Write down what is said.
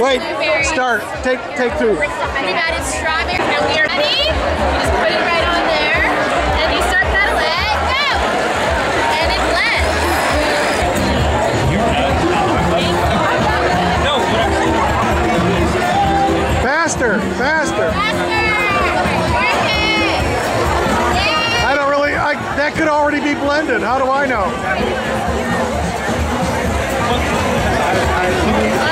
Wait, start. Take two. We've added strawberry, and we are ready. You just put it right on there, and you start that let go, and it's let. Faster, faster. I don't really. That could already be blended. How do I know?